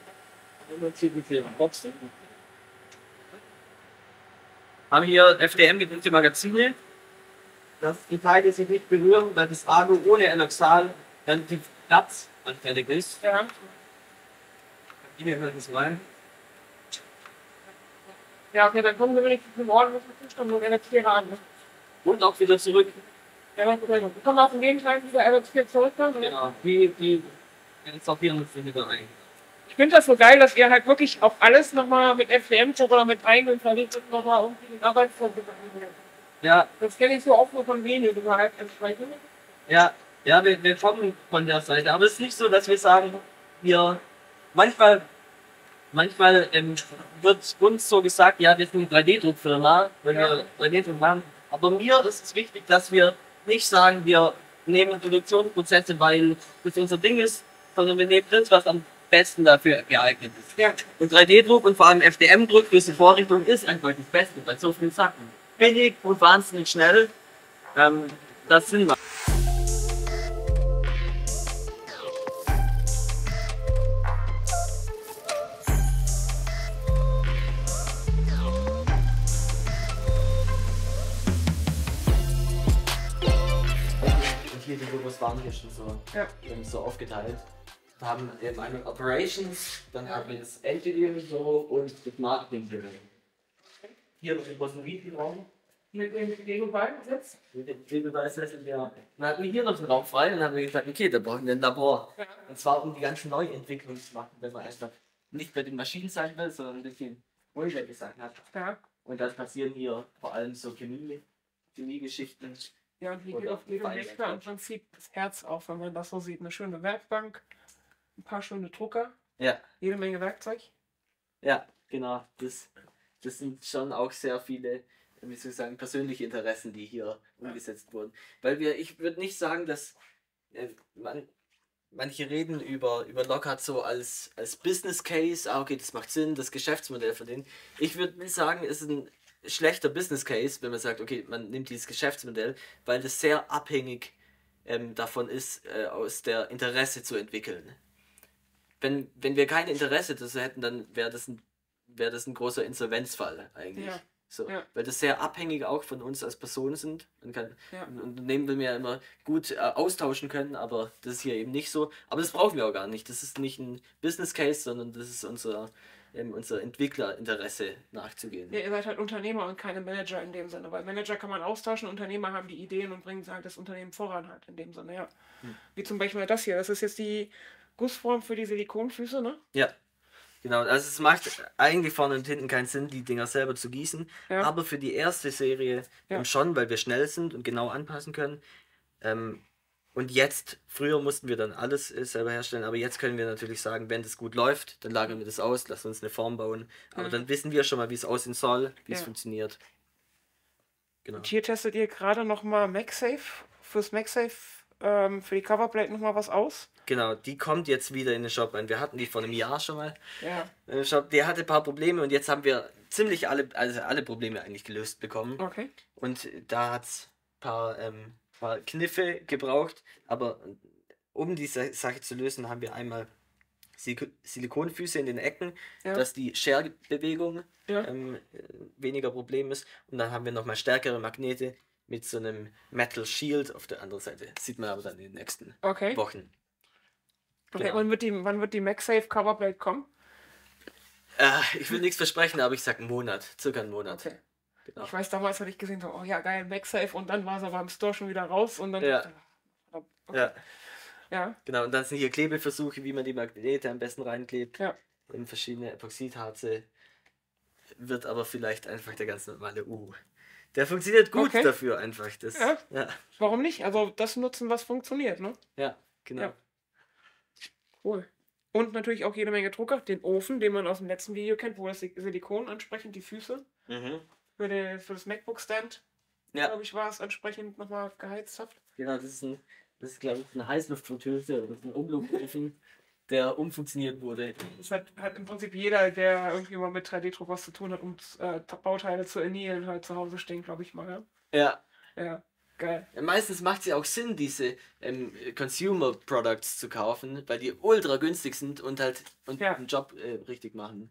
haben hier FDM gedrückte Magazine, dass die Teile sich nicht berühren, weil das Alu ohne Eloxal relativ platzanfällig ist. Ja. Hier hört es rein. Ja, okay, dann kommen wir wenigstens im ordentlichen Zustand und LX4 an. Ne? Und auch wieder zurück. Ja, das ist sehr gut. Wir kommen auf den Gegenteil wieder LX4 zurück. Ne? Genau. Die sortieren uns dann wieder ein. Ich finde das so geil, dass ihr halt wirklich auf alles nochmal mit FDM oder mit eigenen Verliebten nochmal irgendwie den Arbeitsform habt. Ja, Das kenne ich so oft nur von wenigen halt entsprechend. ja, wir kommen von der Seite. Aber es ist nicht so, dass wir sagen, wir manchmal wird uns so gesagt, ja, wir sind 3D-Druckfirma, wenn wir 3D-Druck machen. Aber mir ist es wichtig, dass wir nicht sagen, wir nehmen Produktionsprozesse, weil das unser Ding ist, sondern wir nehmen das, was am besten dafür geeignet ist. Ja. Und 3D-Druck und vor allem FDM-Druck für die Vorrichtung ist einfach das Beste bei so vielen Sachen. Billig und wahnsinnig schnell. Das sind wir. Und hier die Logos waren hier schon so, so aufgeteilt. Wir haben eben einmal Operations, dann haben wir das Engineering so und das Marketing. Hier noch den großen Meetingraum. Mit dem Lego-Ball gesetzt. Mit dem Lego-Ball-Sessel, ja. Dann hatten wir hier noch einen Raum frei und dann haben wir gesagt, okay, da brauchen wir ein Labor. Ja. Und zwar um die ganzen Neuentwicklungen zu machen, wenn man einfach nicht bei den Maschinen sein will, sondern ein bisschen ruhiger gesagt hat. Ja. Und dann passieren hier vor allem so Chemiegeschichten. Ja, und hier geht Oder auf jedem Feinwerk. Nektar im Prinzip das Herz auf, wenn man das so sieht. Eine schöne Werkbank, ein paar schöne Drucker, Ja, jede Menge Werkzeug. ja, genau. Das sind schon auch sehr viele, wie soll ich sagen, persönliche Interessen, die hier umgesetzt wurden. Weil ich würde nicht sagen, dass manche reden über Lockhart so als Business Case, okay, das macht Sinn, das Geschäftsmodell von denen. Ich würde nicht sagen, es ist ein schlechter Business Case, wenn man sagt, okay, man nimmt dieses Geschäftsmodell, weil das sehr abhängig davon ist, aus der Interesse zu entwickeln. wenn wir kein Interesse dazu hätten, dann wäre das ein großer Insolvenzfall eigentlich. Ja. So, Ja. weil das sehr abhängig auch von uns als Personen sind. Ja. Ein Unternehmen will mir ja immer gut austauschen können, aber das ist hier eben nicht so. Aber das brauchen wir auch gar nicht. Das ist nicht ein Business Case, sondern das ist unser Entwicklerinteresse nachzugehen. Ja, ihr seid halt Unternehmer und keine Manager in dem Sinne, weil Manager kann man austauschen, Unternehmer haben die Ideen und bringen halt das Unternehmen voran halt in dem Sinne, ja. Wie zum Beispiel das hier, das ist jetzt die Gussform für die Silikonfüße, ne? Ja, genau. Also es macht eigentlich vorne und hinten keinen Sinn, die Dinger selber zu gießen, Ja. aber für die erste Serie Ja. schon, weil wir schnell sind und genau anpassen können. Und jetzt, früher mussten wir dann alles selber herstellen, aber jetzt können wir natürlich sagen, wenn das gut läuft, dann lagern wir das aus, lassen uns eine Form bauen. Aber dann wissen wir schon mal, wie es aussehen soll, wie es Ja. funktioniert. Genau. Und hier testet ihr gerade nochmal MagSafe, fürs MagSafe, für die Coverplate nochmal was aus. Genau, die kommt jetzt wieder in den Shop rein. Wir hatten die vor einem Jahr schon mal Ja. im Shop. Der hatte ein paar Probleme und jetzt haben wir ziemlich alle Probleme eigentlich gelöst bekommen. Okay. Und da hat es paar Kniffe gebraucht, aber um diese Sache zu lösen, haben wir einmal Silikonfüße in den Ecken, Ja. dass die Scherbewegung Ja. weniger Problem ist. Und dann haben wir nochmal stärkere Magnete mit so einem Metal Shield auf der anderen Seite. Sieht man aber dann in den nächsten Okay. Wochen. Okay. Genau. Wann wird die MagSafe Coverplate kommen? Ich will nichts versprechen, aber ich sag einen Monat, circa einen Monat. Okay. Genau. Ich weiß, damals hatte ich gesehen, so, oh ja, geil, MagSafe, und dann war es aber im Store schon wieder raus und dann. Ja. Okay. Ja, Ja. genau. Und dann sind hier Klebeversuche, wie man die Magnete am besten reinklebt. Ja. In verschiedene Epoxidharze. Wird aber vielleicht einfach der ganz normale Der funktioniert gut Okay. dafür einfach. Das, Ja. ja. Warum nicht? Also das nutzen, was funktioniert, ne? Ja, genau. Ja. Cool. Und natürlich auch jede Menge Drucker. Den Ofen, den man aus dem letzten Video kennt, wo das Silikon entsprechend die Füße Mhm. für das MacBook-Stand, Ja, glaube ich, war es entsprechend nochmal geheizt hat. genau. Das ist glaube ich, eine Heißluftfritteuse oder ein Umluftofen, der umfunktioniert wurde. Das hat im Prinzip jeder, der irgendwie mal mit 3D-Druck was zu tun hat, um Bauteile zu annealen, halt zu Hause stehen, glaube ich mal. Ja. Ja. Ja, geil. Meistens macht es ja auch Sinn, diese Consumer Products zu kaufen, weil die ultra günstig sind und Ja. den Job richtig machen.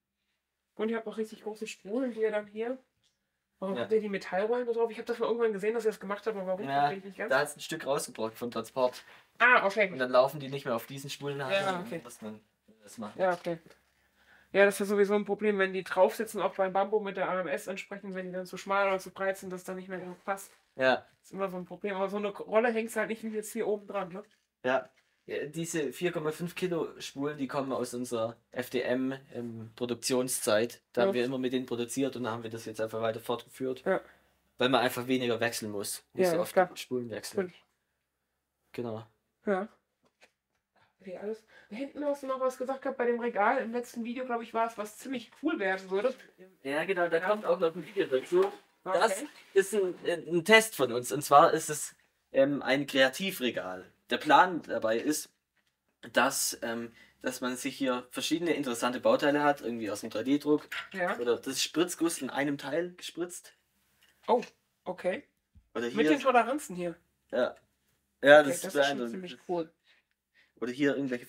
Und ihr habt auch richtig große Spulen, die ihr dann hier. Warum Ja. habt ihr die Metallrollen da drauf? Ich habe das mal irgendwann gesehen, dass ihr das gemacht habt, aber warum? Ja, Verstehe ich nicht ganz. da hat es ein Stück rausgebracht vom Transport. Ah, okay. Und dann laufen die nicht mehr auf diesen Spulen nach. Ja, und okay. dann muss man das machen. Ja, okay. Ja, das ist ja sowieso ein Problem, wenn die drauf sitzen, auch beim Bambu mit der AMS entsprechend, wenn die dann zu schmal oder zu breit sind, dass da nicht mehr genug passt. Ja, Das ist immer so ein Problem. Aber so eine Rolle hängt halt nicht wie jetzt hier oben dran, ne? ja. Ja, diese 4,5 Kilo Spulen, die kommen aus unserer FDM Produktionszeit. Da Ja. haben wir immer mit denen produziert und dann haben wir das jetzt einfach weiter fortgeführt. Ja. Weil man einfach weniger wechseln muss. Nicht Ja, so oft klar. Spulen wechseln. Gut. Genau. Ja. Okay, alles. Da hinten hast du noch was gesagt gehabt bei dem Regal. Im letzten Video, glaube ich, war es, was ziemlich cool werden würde. Ja, genau, da Ja. kommt auch noch ein Video dazu. Das Okay. ist ein Test von uns. Und zwar ist es ein Kreativregal. Der Plan dabei ist, dass man sich hier verschiedene interessante Bauteile hat, irgendwie aus dem 3D-Druck. Ja. Oder das ist Spritzguss in einem Teil gespritzt. Oh, okay. Oder Mit hier. den Toleranzen hier. Ja. Ja, Okay, das das ist ist schon beeindruckend. ziemlich cool. Oder hier irgendwelche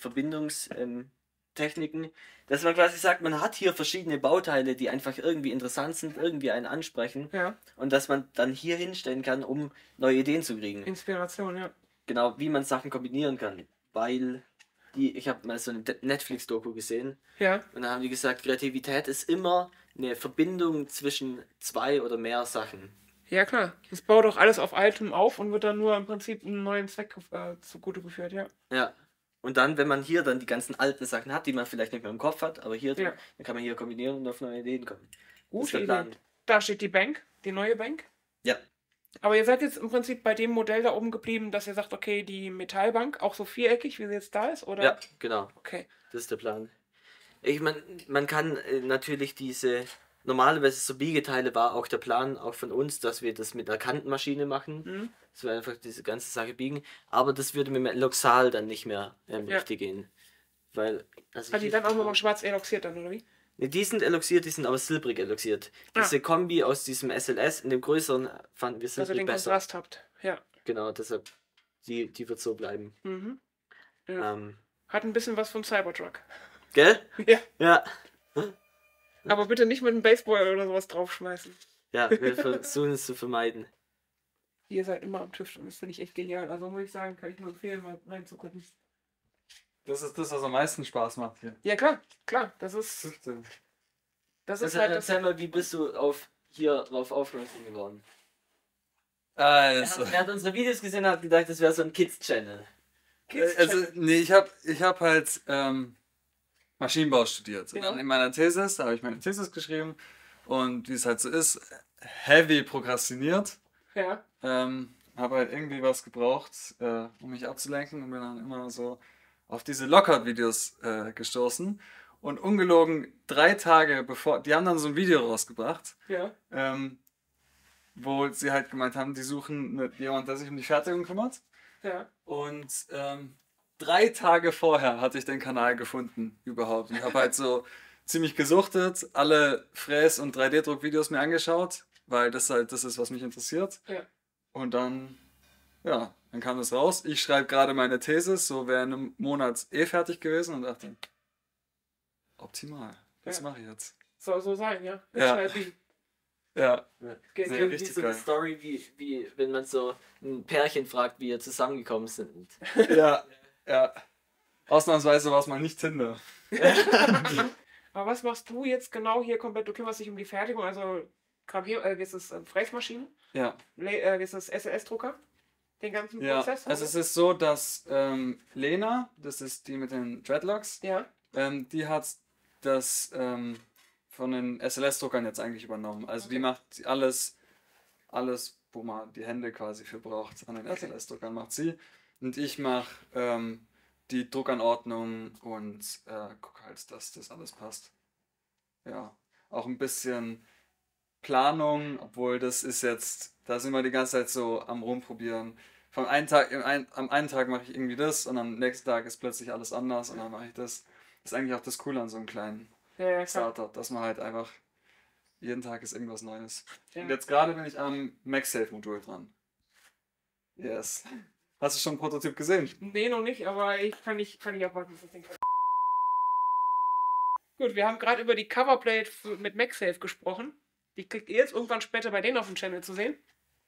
Verbindungstechniken. Dass man quasi sagt, man hat hier verschiedene Bauteile, die einfach irgendwie interessant sind, irgendwie einen ansprechen. Ja. Und dass man dann hier hinstellen kann, um neue Ideen zu kriegen. Inspiration, ja. Genau, wie man Sachen kombinieren kann. Weil ich habe mal so eine Netflix-Doku gesehen Ja. und da haben die gesagt, Kreativität ist immer eine Verbindung zwischen zwei oder mehr Sachen. Ja, klar. Das baut doch alles auf Altem auf und wird dann nur im Prinzip einem neuen Zweck zugute geführt, ja. Ja. Und dann, wenn man hier dann die ganzen alten Sachen hat, die man vielleicht nicht mehr im Kopf hat, aber hier, Ja. dann kann man hier kombinieren und auf neue Ideen kommen. Das ist Gute der Idee. Plan. Da steht die Bank, die neue Bank. Ja. Aber ihr seid jetzt im Prinzip bei dem Modell da oben geblieben, dass ihr sagt, okay, die Metallbank, auch so viereckig, wie sie jetzt da ist, oder? Ja, genau. Okay. Das ist der Plan. Ich meine, man kann natürlich normalerweise so Biegeteile war auch der Plan, auch von uns, dass wir das mit einer Kantenmaschine machen. Mhm. Dass wir einfach diese ganze Sache biegen. Aber das würde mit dem Loxal dann nicht mehr Ja. richtig gehen. Weil, also Hat die dann auch nochmal schwarz eloxiert dann, oder wie? Ne, die sind eloxiert, die sind aber silbrig eloxiert. Ah. Diese Kombi aus diesem SLS, in dem größeren, fanden wir Dass ihr silbrig den besser. Kontrast habt. Ja. Genau, deshalb, die wird so bleiben. Mhm. Ja. Hat ein bisschen was von Cybertruck. Gell? Ja. Ja. Aber bitte nicht mit einem Baseball oder sowas draufschmeißen. Ja, wir versuchen es zu vermeiden. Ihr seid immer am Tüfteln, das finde ich echt genial. Also muss ich sagen, kann ich nur empfehlen, mal reinzugucken. Das ist das, was am meisten Spaß macht hier. Ja klar, das ist Also, halt das. erzähl mal, wie bist du hier drauf aufmerksam geworden? Also, Er hat unsere Videos gesehen und hat gedacht, das wäre so ein Kids-Channel. nee, ich hab halt Maschinenbau studiert. Und Ja. dann in meiner Thesis, da habe ich meine Thesis geschrieben und wie es halt so ist, heavy prokrastiniert. Ja. Habe halt irgendwie was gebraucht, um mich abzulenken und bin dann immer so auf diese Lockout-Videos gestoßen. Und ungelogen 3 Tage bevor, die haben dann so ein Video rausgebracht, Ja. wo sie halt gemeint haben, die suchen jemanden, der sich um die Fertigung kümmert. Ja. Und 3 Tage vorher hatte ich den Kanal gefunden überhaupt. Ich habe halt so ziemlich gesuchtet, alle Fräs- und 3D-Druck-Videos mir angeschaut, weil das halt das ist, was mich interessiert. Ja. Und dann, ja, dann kam das raus. Ich schreibe gerade meine Thesis, so wäre in einem Monat fertig gewesen und dachte, optimal, das Ja. mache ich jetzt. Soll so sein, ja. Ja. Halt Ja, Ge- Sehr ge- Wie richtig so eine geil. Story, wie wenn man so ein Pärchen fragt, wie ihr zusammengekommen sind. ja, ja. Ausnahmsweise war es mal nicht Tinder. Aber was machst du jetzt genau hier komplett? Du kümmerst dich um die Fertigung, also wie ist es, Fräsmaschinen? Ja. Wie ist es, SLS-Drucker? Den ganzen Ja, Prozess? also es ist so, dass Lena, das ist die mit den Dreadlocks, Ja. die hat das von den SLS-Druckern jetzt eigentlich übernommen. Also die Okay. macht alles, wo man die Hände quasi für braucht, an den Okay. SLS-Druckern macht sie. Und ich mache die Druckanordnung und gucke halt, dass das alles passt. Ja, auch ein bisschen Planung, obwohl das ist jetzt, da sind wir die ganze Zeit so am Rumprobieren. Am einen Tag mache ich irgendwie das und am nächsten Tag ist plötzlich alles anders und dann mache ich das. Das ist eigentlich auch das Coole an so einem kleinen Ja, klar. Startup, dass man halt einfach jeden Tag ist irgendwas Neues. Ja. Und jetzt gerade bin ich am MagSafe-Modul dran. Yes. Hast du schon einen Prototyp gesehen? Nee, noch nicht, aber ich kann nicht abwarten, bis das Ding kommt. Gut, wir haben gerade über die Coverplate mit MagSafe gesprochen. Die kriegt ihr jetzt irgendwann später bei denen auf dem Channel zu sehen.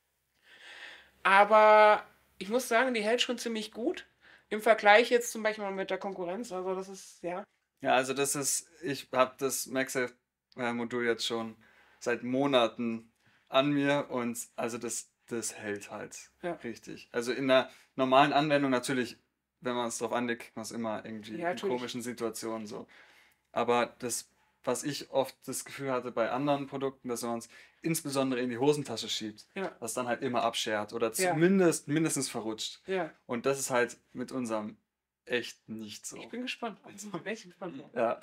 Aber ich muss sagen, die hält schon ziemlich gut. Im Vergleich jetzt zum Beispiel mit der Konkurrenz. Also das ist, ja. Ja, also das ist, ich habe das MagSafe-Modul jetzt schon seit Monaten an mir und also das hält halt Ja. richtig. Also in einer normalen Anwendung natürlich, wenn man es drauf anlegt, kriegt man es immer irgendwie Ja, in natürlich. komischen Situationen so. Aber das, was ich oft das Gefühl hatte bei anderen Produkten, dass man es insbesondere in die Hosentasche schiebt, Ja. was dann halt immer abschert oder Ja. mindestens verrutscht. Ja. Und das ist halt mit unserem echt nicht so. Ich bin gespannt. Ich bin echt gespannt. Ja,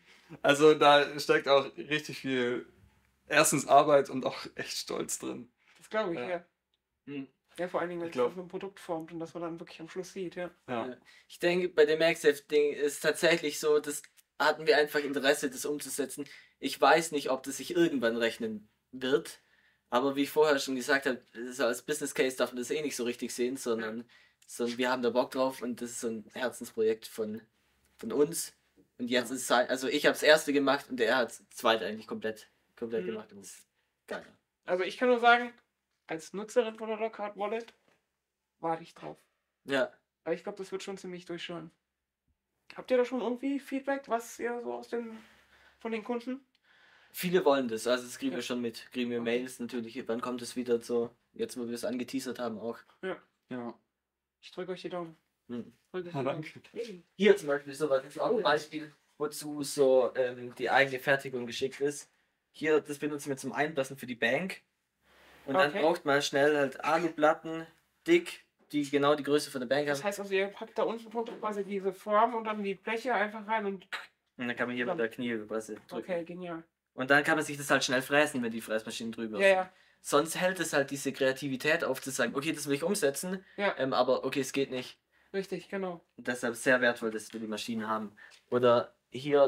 also da steckt auch richtig viel, erstens Arbeit und auch echt Stolz drin. Das glaube ich, Ja. ja. Hm. Ja, vor allen Dingen, wenn Ich es glaub- so ein Produkt formt und das man dann wirklich am Schluss sieht, ja. Ja, Ich denke, bei dem MagSafe-Ding ist tatsächlich so, das hatten wir einfach Interesse, das umzusetzen. Ich weiß nicht, ob das sich irgendwann rechnen wird, aber wie ich vorher schon gesagt habe, so als Business Case darf man das eh nicht so richtig sehen, sondern wir haben da Bock drauf und das ist so ein Herzensprojekt von uns. Und jetzt ist es halt, also ich habe das erste gemacht und er hat das zweite eigentlich komplett Mhm. gemacht und das ist geil. Also ich kann nur sagen, als Nutzerin von der Lockhart Wallet warte ich drauf. Ja. Aber ich glaube, das wird schon ziemlich durchschauen. Habt ihr da schon irgendwie Feedback, was ihr so von den Kunden? Viele wollen das, also das kriegen Ja. wir schon mit. Kriegen wir Mails natürlich, wann kommt es wieder so, jetzt wo wir es angeteasert haben auch. ja. Ich drücke euch die Daumen. Hm. Drück euch die Ja, Daumen. danke. Hier zum Beispiel sowas, das ist auch ein Beispiel, wozu so die eigene Fertigung geschickt ist. Hier, das benutzen wir zum Einlassen für die Bank. Und dann Okay. braucht man schnell halt Aluplatten, dick, die genau die Größe von der Bank Das haben. heißt also, ihr packt da unten quasi diese Form und dann die Bleche einfach rein und. Und dann kann man hier mit der Kniehüberpresse drücken. Okay, genial. Und dann kann man sich das halt schnell fräsen, wenn die Fräsmaschine drüber Ja, ist. ja. Sonst hält es halt diese Kreativität auf, zu sagen, okay, das will ich umsetzen, Ja. aber okay, es geht nicht. Richtig, genau. Und deshalb sehr wertvoll, dass wir die Maschinen haben. Oder hier,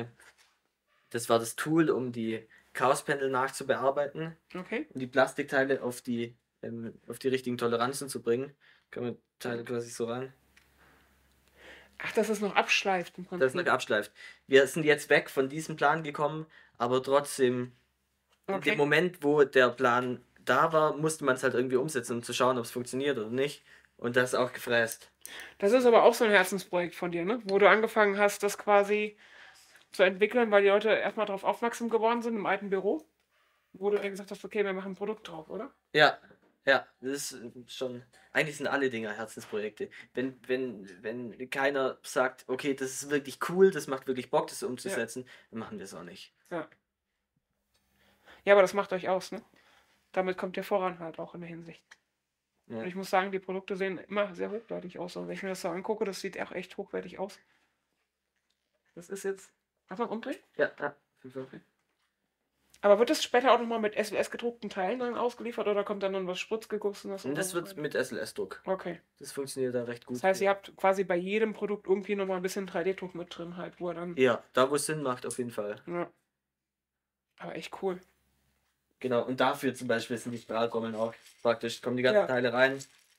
das war das Tool, um die Chaospendel nachzubearbeiten Okay. und die Plastikteile auf die richtigen Toleranzen zu bringen. Kann man Teile quasi so rein. Ach, dass es noch abschleift im Prinzip. Das noch abschleift. Wir sind jetzt weg von diesem Plan gekommen, aber trotzdem, in Okay. dem Moment, wo der Plan da war, musste man es halt irgendwie umsetzen, um zu schauen, ob es funktioniert oder nicht. Und das auch gefräst. Das ist aber auch so ein Herzensprojekt von dir, ne? Wo du angefangen hast, das quasi zu entwickeln, weil die Leute erstmal darauf aufmerksam geworden sind im alten Büro. Wo du dann gesagt hast, okay, wir machen ein Produkt drauf, oder? Ja, ja, das ist schon. Eigentlich sind alle Dinger Herzensprojekte. Wenn keiner sagt, okay, das ist wirklich cool, das macht wirklich Bock, das umzusetzen, dann machen wir es auch nicht. Ja. Ja, aber das macht euch aus, ne? Damit kommt ihr voran halt auch in der Hinsicht. Ja. Und ich muss sagen, die Produkte sehen immer sehr hochwertig aus. Und wenn ich mir das so angucke, das sieht auch echt hochwertig aus. Das ist jetzt. Darf man umdrehen? Ja, ja. Aber wird das später auch nochmal mit SLS gedruckten Teilen dann ausgeliefert oder kommt dann was Spritzgegossenes? Und das wird mit SLS-Druck. Okay. Das funktioniert dann recht gut. Das heißt, ihr habt quasi bei jedem Produkt irgendwie nochmal ein bisschen 3D-Druck mit drin, halt, wo er dann. Ja, da wo es Sinn macht, auf jeden Fall. Ja. Aber echt cool. Genau, und dafür zum Beispiel sind die Strahltrommeln auch praktisch. Kommen die ganzen Ja. Teile rein.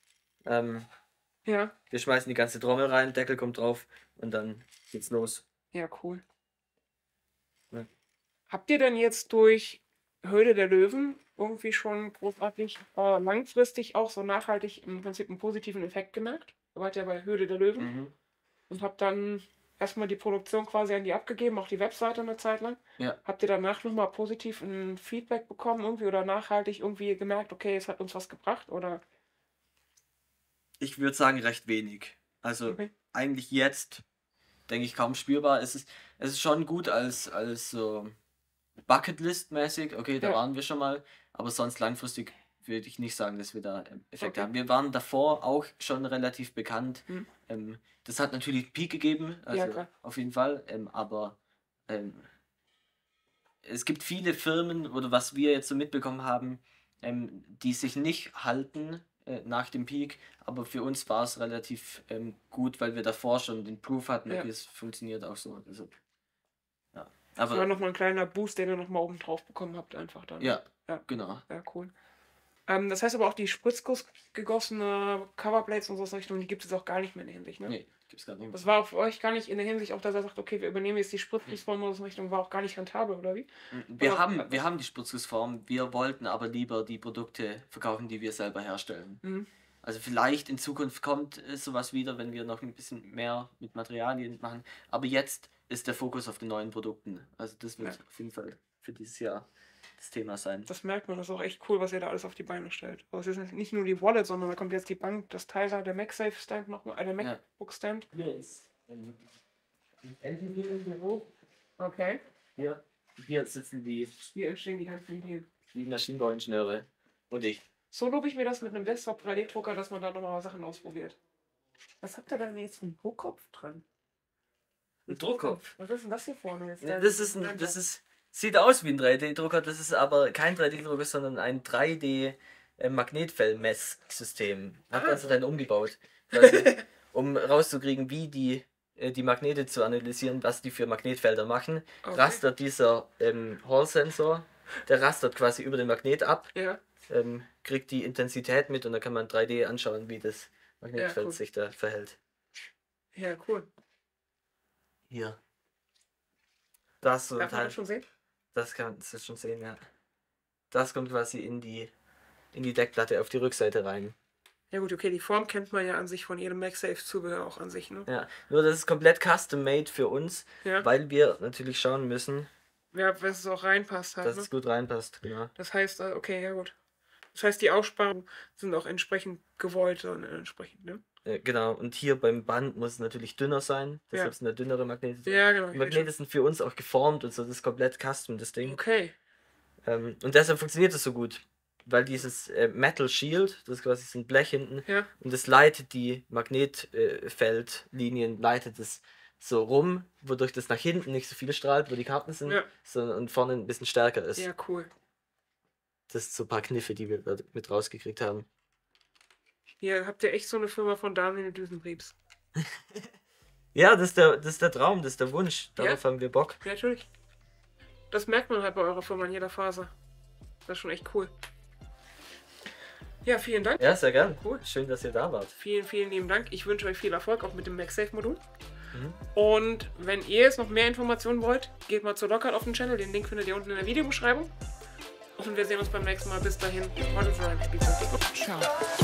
Ja. Wir schmeißen die ganze Trommel rein, Deckel kommt drauf und dann geht's los. Ja, cool. Ja. Habt ihr denn jetzt durch Höhle der Löwen irgendwie schon großartig langfristig auch so nachhaltig im Prinzip einen positiven Effekt gemerkt? Ihr wart ja bei Höhle der Löwen und habt dann erstmal die Produktion quasi an die abgegeben, auch die Webseite eine Zeit lang. Ja. Habt ihr danach nochmal positiv ein Feedback bekommen irgendwie oder nachhaltig irgendwie gemerkt, okay, es hat uns was gebracht oder? Ich würde sagen, recht wenig. Also Okay. eigentlich jetzt, denke ich, kaum spürbar. Es ist schon gut als so Bucketlist-mäßig. Okay, da Ja. waren wir schon mal. Aber sonst langfristig würde ich nicht sagen, dass wir da Effekte Okay. haben. Wir waren davor auch schon relativ bekannt. Mhm. Das hat natürlich einen Peak gegeben, also klar. auf jeden Fall. Aber es gibt viele Firmen, oder was wir jetzt so mitbekommen haben, die sich nicht halten nach dem Peak. Aber für uns war es relativ gut, weil wir davor schon den Proof hatten, Ja. okay, es funktioniert auch so. Also, ja. Das war Aber nochmal ein kleiner Boost, den ihr nochmal oben drauf bekommen habt, einfach dann. ja, Ja. genau. Ja, cool. Das heißt aber auch die Spritzguss gegossene Coverplates und so in Richtung, die gibt es auch gar nicht mehr in der Hinsicht, ne? Nee, gibt's gar nicht mehr. Das war für euch gar nicht in der Hinsicht auch, dass er sagt, okay, wir übernehmen jetzt die Spritzgussform in Richtung, war auch gar nicht rentabel, oder wie? Wir Aber- haben die Spritzgussform, wir wollten aber lieber die Produkte verkaufen, die wir selber herstellen. Mhm. Also vielleicht in Zukunft kommt sowas wieder, wenn wir noch ein bisschen mehr mit Materialien machen. Aber jetzt ist der Fokus auf den neuen Produkten. Also das wird Ja. auf jeden Fall für dieses Jahr das Thema sein. Das merkt man, das ist auch echt cool, was ihr da alles auf die Beine stellt. Also es ist nicht nur die Wallet, sondern da kommt jetzt die Bank, das Teil da, der MagSafe-Stand nochmal, der MacBook-Stand. Hier ist im Büro. Okay. Hier sitzen Hier stehen die ganzen hier. die Maschinenbauingenieure und ich. So lobe ich mir das mit einem Desktop 3D-Drucker, dass man da nochmal Sachen ausprobiert. Was habt ihr da denn jetzt für einen Druckkopf dran? Ein Druckkopf. Was ist denn das hier vorne jetzt? Sieht aus wie ein 3D-Drucker, das ist aber kein 3D-Drucker, sondern ein 3D-Magnetfell-Messsystem. Hat also dann umgebaut, quasi, um rauszukriegen, wie die Magnete zu analysieren, was die für Magnetfelder machen. Okay. Rastert dieser Hall-Sensor, der rastert quasi über den Magnet ab, Ja. kriegt die Intensität mit und dann kann man 3D anschauen, wie das Magnetfeld cool. sich da verhält. Ja, cool. Hier. Das so ein Darf man Teil. das schon sehen? Das kannst du schon sehen, ja. Das kommt quasi in die Deckplatte auf die Rückseite rein. Ja gut, okay, die Form kennt man ja an sich von jedem MagSafe-Zubehör auch an sich, ne? Ja, nur das ist komplett custom-made für uns, Ja. weil wir natürlich schauen müssen, Ja, dass es auch reinpasst halt, dass ne? es gut reinpasst. Genau. Das heißt, okay, ja gut. Das heißt, die Aussparungen sind auch entsprechend gewollt und entsprechend, ne? Genau, und hier beim Band muss es natürlich dünner sein, deshalb Ja. sind da dünnere Magnete. Ja, genau. Die Magnete sind für uns auch geformt und so, das ist komplett custom, das Ding. Okay. Und deshalb funktioniert es so gut, weil dieses Metal Shield, das ist quasi so ein Blech hinten, Ja. und das leitet die Magnetfeldlinien, leitet es so rum, wodurch das nach hinten nicht so viel strahlt, wo die Karten sind, Ja. sondern und vorne ein bisschen stärker ist. Ja, cool. Das sind so ein paar Kniffe, die wir da mit rausgekriegt haben. Hier habt ihr echt so eine Firma von Daniel Düsentriebs. Ja, das ist der Traum, das ist der Wunsch. Darauf haben wir Bock. Ja, natürlich. Das merkt man halt bei eurer Firma in jeder Phase. Das ist schon echt cool. Ja, vielen Dank. Ja, sehr gern. Cool. Schön, dass ihr da wart. Vielen, vielen lieben Dank. Ich wünsche euch viel Erfolg auch mit dem MagSafe-Modul. Und wenn ihr jetzt noch mehr Informationen wollt, geht mal zu Lockhart auf den Channel. Den Link findet ihr unten in der Videobeschreibung. Und wir sehen uns beim nächsten Mal. Bis dahin. Ciao.